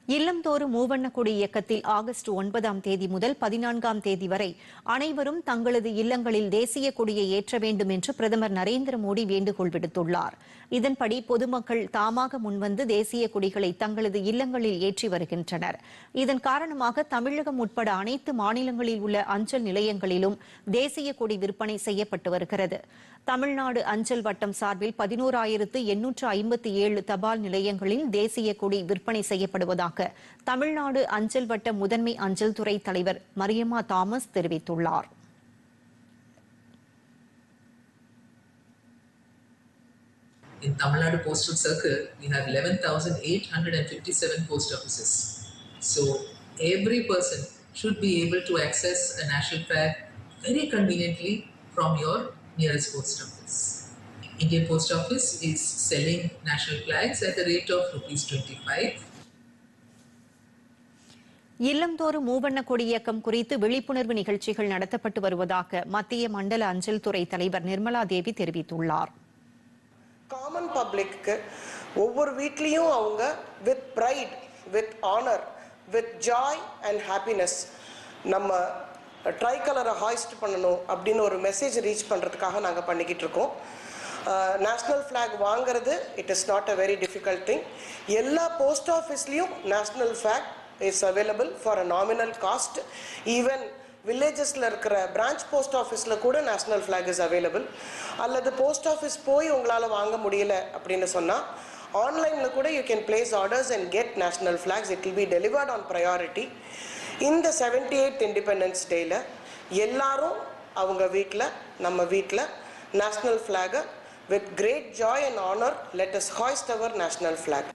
இல்லம்தோறும் மூவண்ண கொடி இயக்கத்தில் ஆகஸ்ட் 9ஆம் தேதி முதல் 14ஆம் தேதி வரை அனைவரும் தங்களது இல்லங்களில் தேசிய கொடியை ஏற்ற வேண்டும் என்று பிரதமர் நரேந்திர மோடி வேண்டுகோள் விடுத்துள்ளார். இதன்படி பொதுமக்கள் தாமாக முன்வந்து தேசிய கொடிகளை தங்களது இல்லங்களில் ஏற்றி வருகின்றனர். இதன் காரணமாக தமிழகம் உட்பட அனைத்து மாநிலங்களில் உள்ள அஞ்சல் நிலையங்களிலும் தேசிய கொடி விற்பனை செய்யப்பட்டு வருகிறது. தமிழ்நாடு அஞ்சல் வட்டம் சார்பில் 11,857 தபால் நிலையங்களில் தேசிய கொடி விற்பனை செய்யப்படுவதாக தமிழ்நாடு அஞ்சல் வட்ட முதன்மை அஞ்சல் துறை தலைவர் மரியம்மா தாமஸ் தெரிவித்துள்ளார். In Tamil Nadu Postal Circle, we have 11,857 post offices. So every person should be able to access a national flag very conveniently from your nearest post office. Indian Post Office is selling national flags at the rate of ₹25. இல்லம்தோறும் மூவண்ண கொடி இயக்கம் குறித்து விழிப்புணர்வு நிகழ்ச்சிகள் நடத்தப்பட்டு வருவதாக மத்திய மண்டல அஞ்சல் துறை தலைவர் நிர்மலா தேவி தெரிவித்துள்ளார். காமன் பப்ளிக்கு ஒவ்வொரு வீட்லயும் அவங்க with pride, with honour, with joy and happiness நம்ம ட்ரை கலரை ஹாய்ஸ்ட் பண்ணணும் அப்படின்னு ஒரு மெசேஜ் ரீச் பண்ணுறதுக்காக நாங்கள் பண்ணிக்கிட்டு இருக்கோம். நேஷ்னல் ஃப்ளாக் வாங்கிறது it is not a very difficult thing. எல்லா போஸ்ட் ஆஃபீஸ்லேயும் national flag is available for a nominal cost. Even வில்லேஜஸில் இருக்கிற பிரான்ச் போஸ்ட் ஆஃபீஸில் கூட நேஷ்னல் ஃப்ளாக் இஸ் அவைலபிள். அல்லது போஸ்ட் ஆஃபீஸ் போய் உங்களால் வாங்க முடியல அப்படின்னு சொன்னால் ஆன்லைனில் கூட you can place orders and get national flags. It will be delivered on priority. இந்த 78th இண்டிபெண்டன்ஸ் டேயில் எல்லாரும் அவங்க வீட்டில், நம்ம வீட்டில் நேஷ்னல் ஃப்ளாகை with great joy and honour let us hoist our national flag.